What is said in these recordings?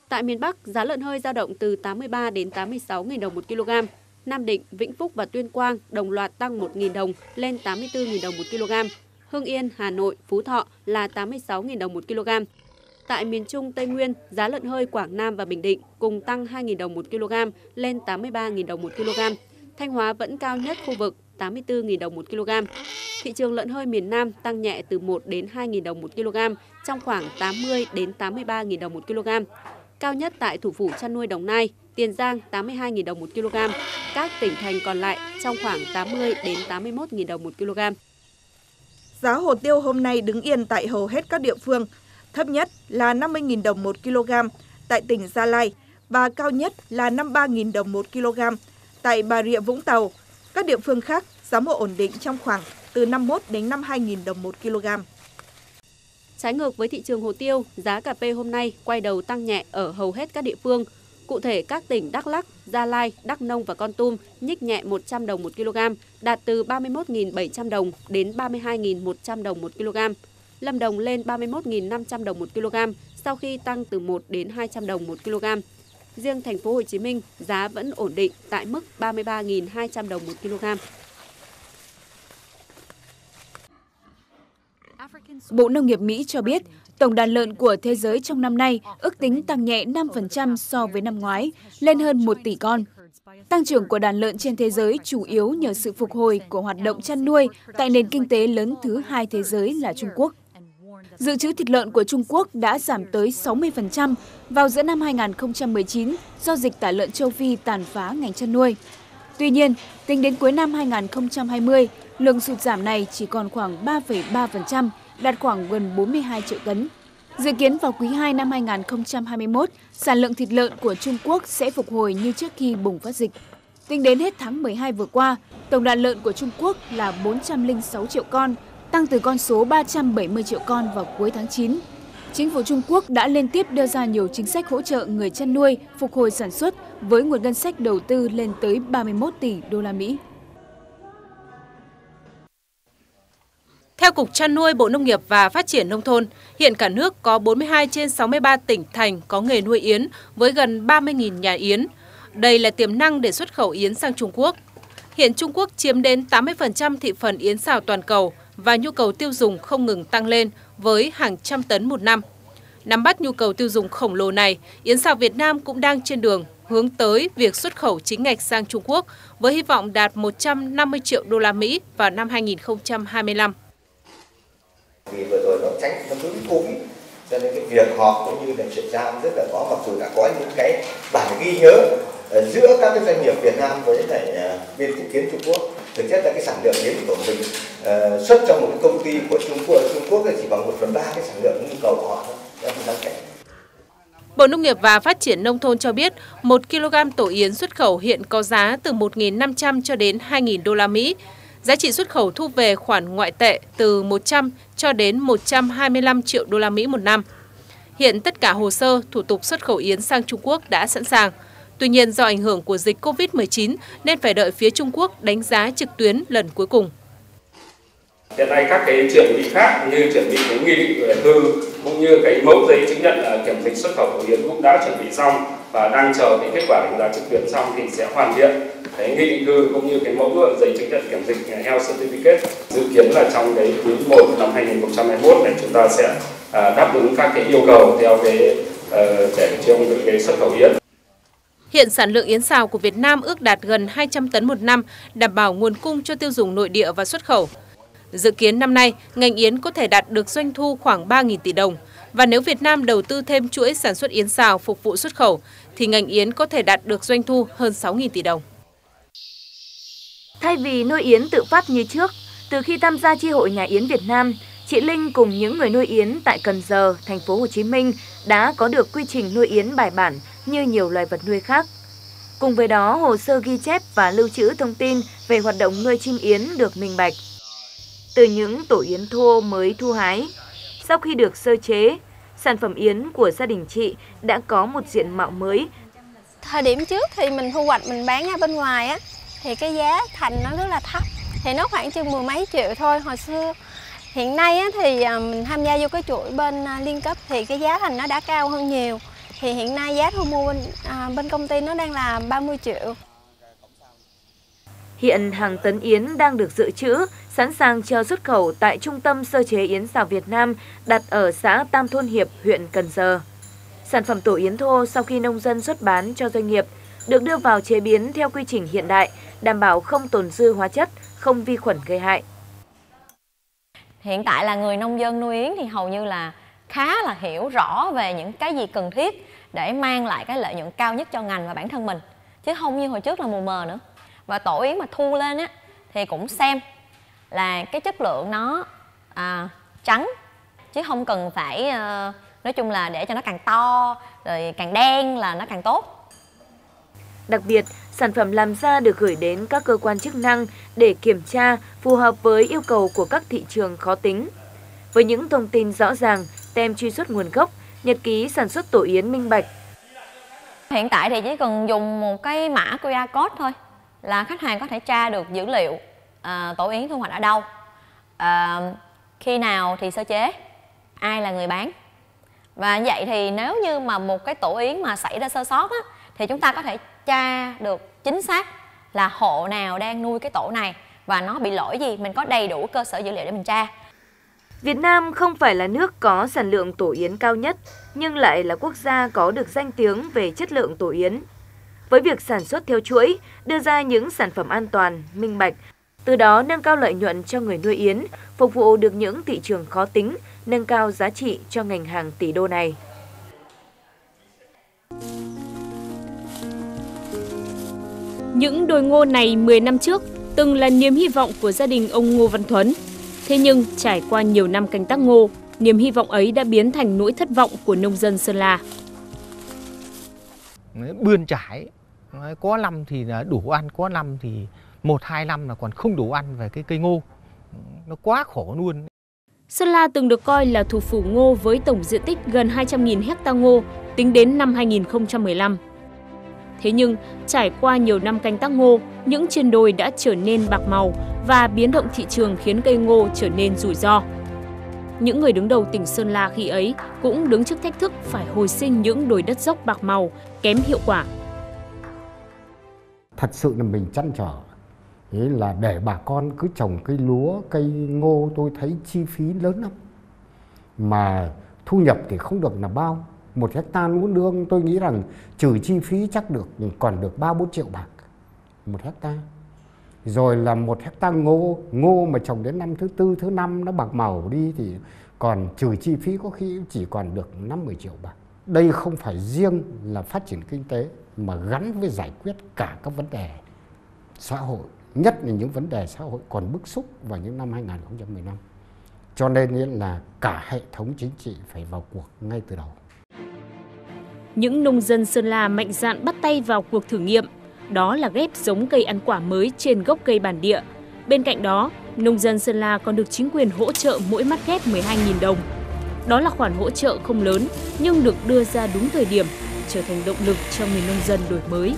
Tại miền Bắc, giá lợn hơi dao động từ 83 đến 86.000 đồng 1 kg. Nam Định, Vĩnh Phúc và Tuyên Quang đồng loạt tăng 1.000 đồng lên 84.000 đồng 1 kg. Hưng Yên, Hà Nội, Phú Thọ là 86.000 đồng 1 kg. Tại miền Trung, Tây Nguyên, giá lợn hơi Quảng Nam và Bình Định cùng tăng 2.000 đồng 1 kg lên 83.000 đồng 1 kg. Thanh Hóa vẫn cao nhất khu vực 84.000 đồng 1 kg. Thị trường lợn hơi miền Nam tăng nhẹ từ 1 đến 2.000 đồng 1 kg trong khoảng 80 đến 83.000 đồng 1 kg. Cao nhất tại thủ phủ chăn nuôi Đồng Nai, Tiền Giang 82.000 đồng 1 kg. Các tỉnh thành còn lại trong khoảng 80 đến 81.000 đồng 1 kg. Giá hồ tiêu hôm nay đứng yên tại hầu hết các địa phương. Thấp nhất là 50.000 đồng 1 kg tại tỉnh Gia Lai và cao nhất là 53.000 đồng 1 kg tại Bà Rịa Vũng Tàu. Các địa phương khác giá mua ổn định trong khoảng từ 51 đến 52.000 đồng 1 kg. Trái ngược với thị trường hồ tiêu, giá cà phê hôm nay quay đầu tăng nhẹ ở hầu hết các địa phương. Cụ thể, các tỉnh Đắk Lắk, Gia Lai, Đắk Nông và Kon Tum nhích nhẹ 100 đồng 1 kg, đạt từ 31.700 đồng đến 32.100 đồng 1 kg. Lâm Đồng lên 31.500 đồng 1 kg sau khi tăng từ 1 đến 200 đồng 1 kg. Riêng thành phố Hồ Chí Minh, giá vẫn ổn định tại mức 33.200 đồng 1 kg. Bộ Nông nghiệp Mỹ cho biết, tổng đàn lợn của thế giới trong năm nay ước tính tăng nhẹ 5% so với năm ngoái, lên hơn 1 tỷ con. Tăng trưởng của đàn lợn trên thế giới chủ yếu nhờ sự phục hồi của hoạt động chăn nuôi tại nền kinh tế lớn thứ hai thế giới là Trung Quốc. Dự trữ thịt lợn của Trung Quốc đã giảm tới 60% vào giữa năm 2019 do dịch tả lợn châu Phi tàn phá ngành chăn nuôi. Tuy nhiên, tính đến cuối năm 2020, lượng sụt giảm này chỉ còn khoảng 3,3%, đạt khoảng gần 42 triệu tấn. Dự kiến vào quý 2 năm 2021, sản lượng thịt lợn của Trung Quốc sẽ phục hồi như trước khi bùng phát dịch. Tính đến hết tháng 12 vừa qua, tổng đàn lợn của Trung Quốc là 406 triệu con, tăng từ con số 370 triệu con vào cuối tháng 9. Chính phủ Trung Quốc đã liên tiếp đưa ra nhiều chính sách hỗ trợ người chăn nuôi phục hồi sản xuất với nguồn ngân sách đầu tư lên tới 31 tỷ đô la Mỹ. Theo Cục Chăn nuôi Bộ Nông nghiệp và Phát triển Nông thôn, hiện cả nước có 42 trên 63 tỉnh thành có nghề nuôi yến với gần 30.000 nhà yến. Đây là tiềm năng để xuất khẩu yến sang Trung Quốc. Hiện Trung Quốc chiếm đến 80% thị phần yến xào toàn cầu và nhu cầu tiêu dùng không ngừng tăng lên với hàng trăm tấn một năm. Nắm bắt nhu cầu tiêu dùng khổng lồ này, yến xào Việt Nam cũng đang trên đường hướng tới việc xuất khẩu chính ngạch sang Trung Quốc với hy vọng đạt 150 triệu đô la Mỹ vào năm 2025. Vì vừa rồi nó tránh nó vướng Covid, cho nên cái việc họp cũng như là chuyển giao rất là khó, mặc dù đã có những cái bản ghi nhớ giữa các cái doanh nghiệp Việt Nam với lại bên chứng kiến Trung Quốc. Thực chất là cái sản lượng yến của mình xuất trong một cái công ty của Trung Quốc chỉ bằng 1/3 cái sản lượng nhu cầu của họ thôi. Bộ Nông nghiệp và Phát triển Nông thôn cho biết, 1 kg tổ yến xuất khẩu hiện có giá từ 1.500 cho đến 2.000 đô la Mỹ. Giá trị xuất khẩu thu về khoản ngoại tệ từ 100 cho đến 125 triệu đô la Mỹ một năm. Hiện tất cả hồ sơ, thủ tục xuất khẩu yến sang Trung Quốc đã sẵn sàng. Tuy nhiên, do ảnh hưởng của dịch Covid-19 nên phải đợi phía Trung Quốc đánh giá trực tuyến lần cuối cùng. Hiện nay các cái chuẩn bị khác như chuẩn bị cái nghị định về thư cũng như cái mẫu giấy chứng nhận kiểm dịch xuất khẩu của yến cũng đã chuẩn bị xong và đang chờ cái kết quả đánh giá trực tuyến xong thì sẽ hoàn thiện cái nghị định thư cũng như cái mẫu giấy chứng nhận kiểm dịch Health Certificate. Dự kiến là trong cái quý 1 năm 2021 này chúng ta sẽ đáp ứng các cái yêu cầu theo cái để trong cái xuất khẩu yến. Hiện sản lượng yến xào của Việt Nam ước đạt gần 200 tấn một năm, đảm bảo nguồn cung cho tiêu dùng nội địa và xuất khẩu. Dự kiến năm nay, ngành yến có thể đạt được doanh thu khoảng 3.000 tỷ đồng. Và nếu Việt Nam đầu tư thêm chuỗi sản xuất yến xào phục vụ xuất khẩu, thì ngành yến có thể đạt được doanh thu hơn 6.000 tỷ đồng. Thay vì nuôi yến tự phát như trước, từ khi tham gia chi hội nhà yến Việt Nam, chị Linh cùng những người nuôi yến tại Cần Giờ, thành phố Hồ Chí Minh đã có được quy trình nuôi yến bài bản như nhiều loài vật nuôi khác. Cùng với đó, hồ sơ ghi chép và lưu trữ thông tin về hoạt động nuôi chim yến được minh bạch. Từ những tổ yến thô mới thu hái, sau khi được sơ chế, sản phẩm yến của gia đình chị đã có một diện mạo mới. Thời điểm trước thì mình thu hoạch mình bán ở bên ngoài á, thì cái giá thành nó rất là thấp, thì nó khoảng chừng 10 mấy triệu thôi hồi xưa. Hiện nay á, thì mình tham gia vô cái chuỗi bên liên cấp thì cái giá thành nó đã cao hơn nhiều. Thì hiện nay giá thu mua bên công ty nó đang là 30 triệu. Hiện hàng tấn yến đang được dự trữ, sẵn sàng cho xuất khẩu tại Trung tâm Sơ chế Yến xào Việt Nam đặt ở xã Tam Thôn Hiệp, huyện Cần Giờ. Sản phẩm tổ yến thô sau khi nông dân xuất bán cho doanh nghiệp được đưa vào chế biến theo quy trình hiện đại, đảm bảo không tồn dư hóa chất, không vi khuẩn gây hại. Hiện tại là người nông dân nuôi yến thì hầu như là khá là hiểu rõ về những cái gì cần thiết để mang lại cái lợi nhuận cao nhất cho ngành và bản thân mình, chứ không như hồi trước là mù mờ nữa. Và tổ yến mà thu lên á thì cũng xem là cái chất lượng nó trắng, chứ không cần phải nói chung là để cho nó càng to rồi càng đen là nó càng tốt. Đặc biệt, sản phẩm làm ra được gửi đến các cơ quan chức năng để kiểm tra phù hợp với yêu cầu của các thị trường khó tính. Với những thông tin rõ ràng, tem truy xuất nguồn gốc, nhật ký sản xuất tổ yến minh bạch. Hiện tại thì chỉ cần dùng một cái mã QR code thôi là khách hàng có thể tra được dữ liệu tổ yến thu hoạch ở đâu, khi nào thì sơ chế, ai là người bán. Và vậy thì nếu như mà một cái tổ yến mà xảy ra sơ sót á, thì chúng ta có thể tra được chính xác là hộ nào đang nuôi cái tổ này và nó bị lỗi gì, mình có đầy đủ cơ sở dữ liệu để mình tra. Việt Nam không phải là nước có sản lượng tổ yến cao nhất, nhưng lại là quốc gia có được danh tiếng về chất lượng tổ yến. Với việc sản xuất theo chuỗi, đưa ra những sản phẩm an toàn, minh bạch, từ đó nâng cao lợi nhuận cho người nuôi yến, phục vụ được những thị trường khó tính, nâng cao giá trị cho ngành hàng tỷ đô này. Những đồi ngô này 10 năm trước từng là niềm hy vọng của gia đình ông Ngô Văn Thuấn. Thế nhưng trải qua nhiều năm canh tác ngô, niềm hy vọng ấy đã biến thành nỗi thất vọng của nông dân Sơn La. Bươn trải, có năm thì đủ ăn, có năm thì 1-2 năm là còn không đủ ăn về cái cây ngô. Nó quá khổ luôn. Sơn La từng được coi là thủ phủ ngô với tổng diện tích gần 200.000 ha ngô tính đến năm 2015. Thế nhưng, trải qua nhiều năm canh tác ngô, những trên đồi đã trở nên bạc màu và biến động thị trường khiến cây ngô trở nên rủi ro. Những người đứng đầu tỉnh Sơn La khi ấy cũng đứng trước thách thức phải hồi sinh những đồi đất dốc bạc màu, kém hiệu quả. Thật sự là mình trăn trở, đấy là để bà con cứ trồng cây lúa, cây ngô, tôi thấy chi phí lớn lắm. Mà thu nhập thì không được là bao. 1 hectare lúa nương tôi nghĩ rằng trừ chi phí chắc còn được 3-4 triệu bạc 1 hectare. Rồi là 1 hectare ngô mà trồng đến năm thứ 4, thứ 5 nó bạc màu đi thì còn trừ chi phí có khi chỉ còn được 5-10 triệu bạc. Đây không phải riêng là phát triển kinh tế mà gắn với giải quyết cả các vấn đề xã hội, nhất là những vấn đề xã hội còn bức xúc vào những năm 2015. Cho nên là cả hệ thống chính trị phải vào cuộc ngay từ đầu. Những nông dân Sơn La mạnh dạn bắt tay vào cuộc thử nghiệm, đó là ghép giống cây ăn quả mới trên gốc cây bản địa. Bên cạnh đó, nông dân Sơn La còn được chính quyền hỗ trợ mỗi mắt ghép 12.000 đồng. Đó là khoản hỗ trợ không lớn nhưng được đưa ra đúng thời điểm, trở thành động lực cho người nông dân đổi mới.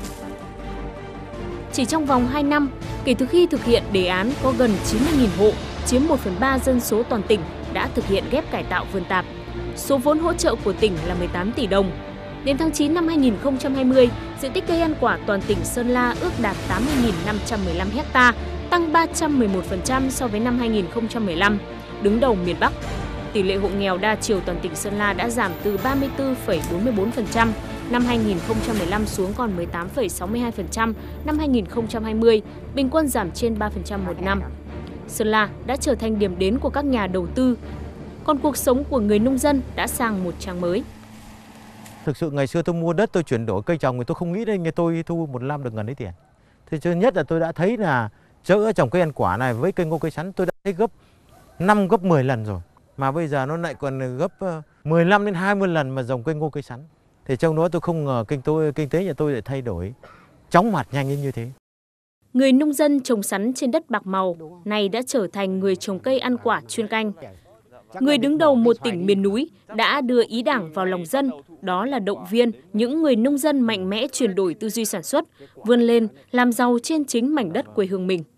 Chỉ trong vòng 2 năm, kể từ khi thực hiện đề án, có gần 90.000 hộ, chiếm 1/3 dân số toàn tỉnh đã thực hiện ghép cải tạo vườn tạp. Số vốn hỗ trợ của tỉnh là 18 tỷ đồng. Đến tháng 9 năm 2020, diện tích cây ăn quả toàn tỉnh Sơn La ước đạt 80.515 ha, tăng 311% so với năm 2015, đứng đầu miền Bắc. Tỷ lệ hộ nghèo đa chiều toàn tỉnh Sơn La đã giảm từ 34,44% năm 2015 xuống còn 18,62% năm 2020, bình quân giảm trên 3% một năm. Sơn La đã trở thành điểm đến của các nhà đầu tư, còn cuộc sống của người nông dân đã sang một trang mới. Thực sự ngày xưa tôi mua đất, tôi chuyển đổi cây trồng thì tôi không nghĩ đến như tôi thu một năm được gần ấy tiền. Thế cho nhất là tôi đã thấy là giữa trồng cây ăn quả này với cây ngô cây sắn tôi đã thấy gấp 5 gấp 10 lần rồi. Mà bây giờ nó lại còn gấp 15 đến 20 lần mà trồng cây ngô cây sắn. Thì trong đó tôi không ngờ kinh tế nhà tôi lại thay đổi chóng mặt nhanh như thế. Người nông dân trồng sắn trên đất bạc màu này đã trở thành người trồng cây ăn quả chuyên canh. Người đứng đầu một tỉnh miền núi đã đưa ý Đảng vào lòng dân, đó là động viên những người nông dân mạnh mẽ chuyển đổi tư duy sản xuất, vươn lên làm giàu trên chính mảnh đất quê hương mình.